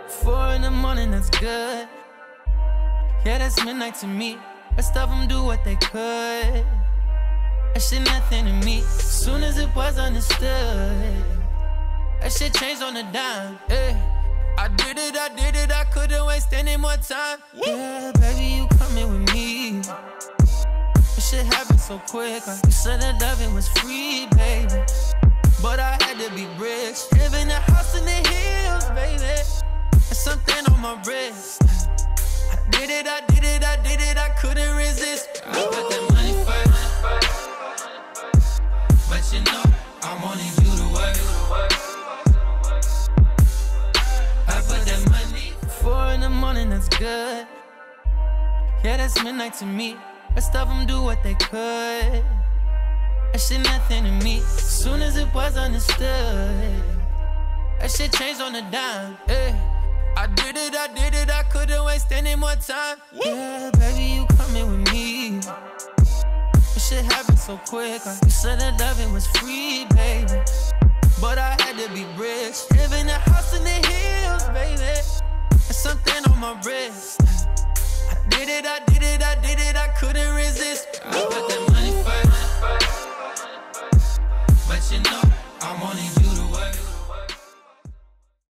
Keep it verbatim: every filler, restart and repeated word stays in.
Four in the morning, that's good. Yeah, that's midnight to me. Rest of them do what they could. That shit nothing to me. Soon as it was understood, that shit changed on the dime. Hey, I did it, I did it, I couldn't waste any more time. Yeah, baby, you coming with me. This shit happened so quick. You said that loving was free, baby, but I had to be rich. Live in a house in the hills, baby. There's something on my wrist. I did it, I did it, I did it, I couldn't resist. I put that money first, but you know I wanted you to work. I put that money. Four in the morning, that's good. Yeah, that's midnight to me. Rest of them do what they could. That shit nothing to me. Soon as it was understood, that shit changed on the dime. Hey, I did it, I did it, I couldn't waste any more time. Yeah, baby, you coming with me. This shit happened so quick. You said that loving was free, baby, but I had to be rich. Live in a house in the hills, baby. There's something on my wrist. I did it, I did it, I did it, I couldn't resist.